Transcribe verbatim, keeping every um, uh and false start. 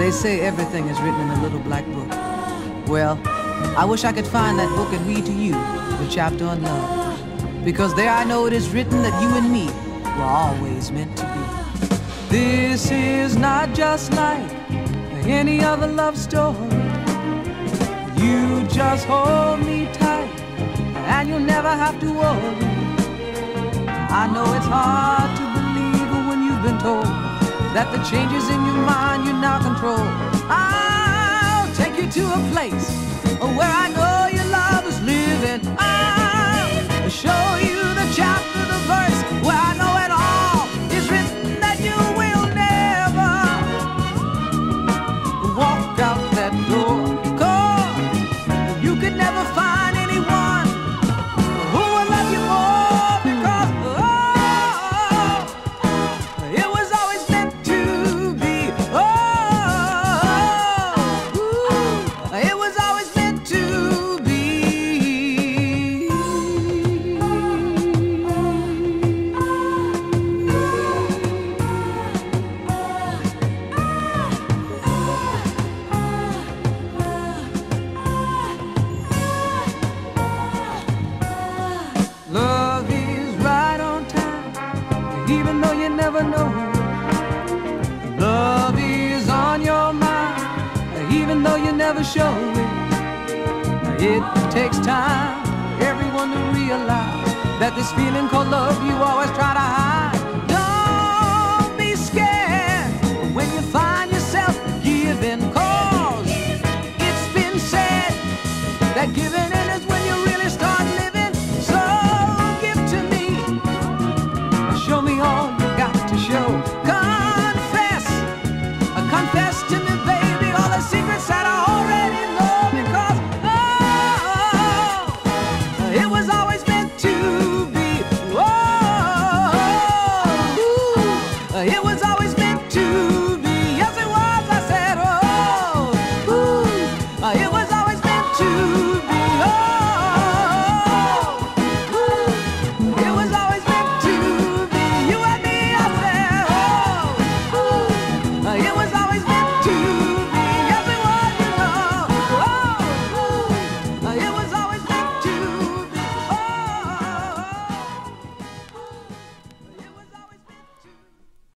They say everything is written in a little black book. Well, I wish I could find that book and read to you the chapter on love. Because there I know it is written that you and me were always meant to be. This is not just like any other love story. You just hold me tight and you'll never have to worry. I know it's hard to believe when you've been told that the changes in your mind you now control. I'll take you to a place where I know your love is living. I'll show you the chapter, the verse, where I know it all is written that you will never walk out that door. 'Cause you could never find anyone who will love you more, because oh, it was always meant to be. Oh, ooh, it was always meant to be. Love is right on time, even though you never know. Love is on your mind, even though you never show it. It takes time, everyone to realize that this feeling called love you always try to hide. Don't be scared when you find yourself giving, 'cause it's been said that giving in is when you really start living. So give to me, show me all you got to show. Confess, confess to me, baby, all the secrets that I already know. Because oh, it was always meant to be. Oh, ooh, it was always